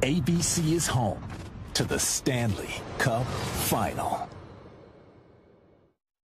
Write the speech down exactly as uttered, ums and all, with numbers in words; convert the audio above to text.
A B C is home to the Stanley Cup Final.